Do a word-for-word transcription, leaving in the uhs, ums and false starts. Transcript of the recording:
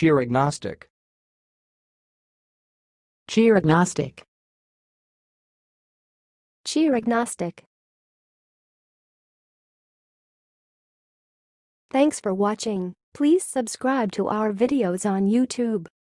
chirognostic, chirognostic, chirognostic. Thanks for watching. Please subscribe to our videos on YouTube.